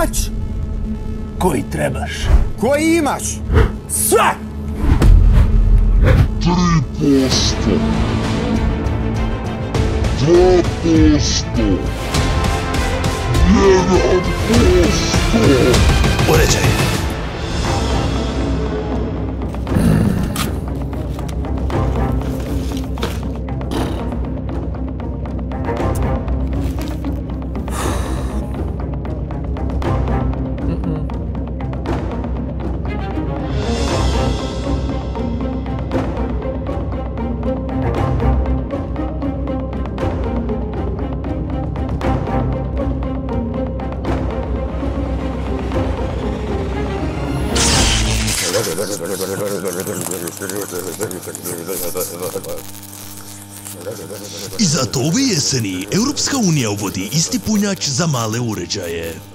punjač? Koji trebaš? Koji imaš? Sve! 3%, 2%, 1%. Uređaj. I zato ove jeseni Europska unija uvodi isti punjač za male uređaje.